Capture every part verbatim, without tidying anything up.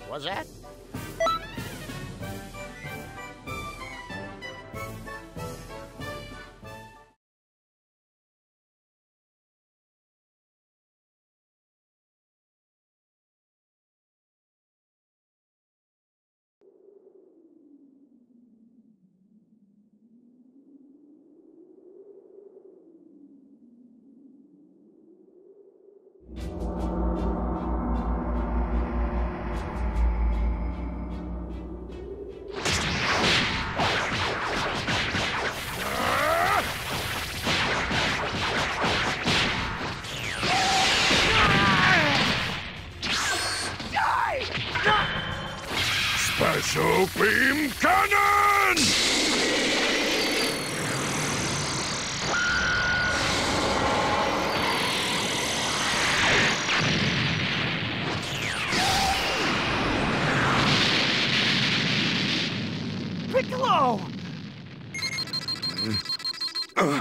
was that? Special beam cannon! Piccolo! Uh.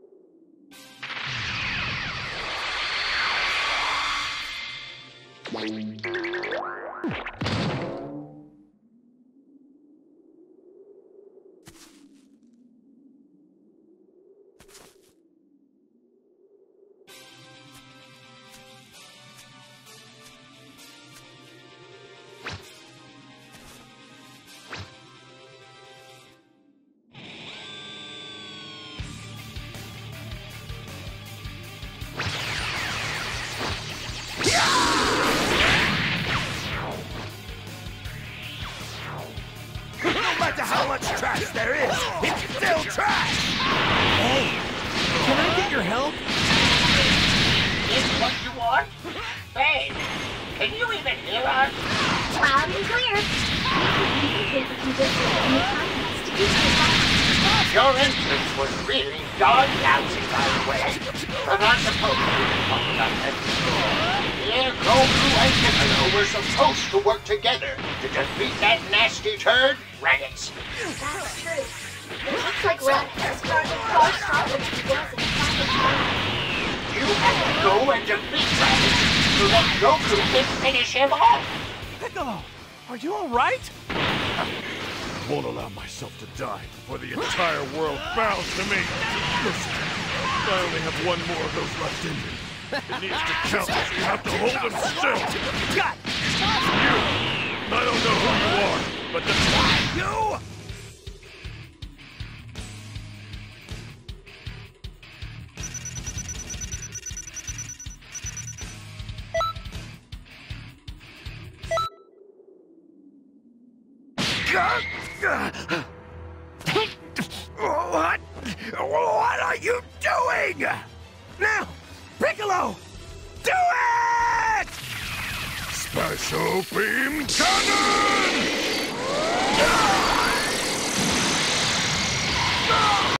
No matter how much trash there is, it's still trash! Hey, can I get your help? Is what you want? Hey, can you even hear us? Loud and clear. Your entrance was really darn lousy, by the way. But I suppose we can talk about that. Here, Goku and Piccolo were supposed to work together to defeat that nasty turd, Raditz. That's true. It looks like Raditz is starting far stronger than he was in the final time. You have to go and defeat Raditz so that Goku can finish him off. Piccolo, are you alright? I won't allow myself to die before the entire world bows to me. Listen, I only have one more of those left in me. It needs to count, so you have to hold him still. Got You! I don't know who you are, but that's why you! What? What are you doing? Now, Piccolo, do it! Special beam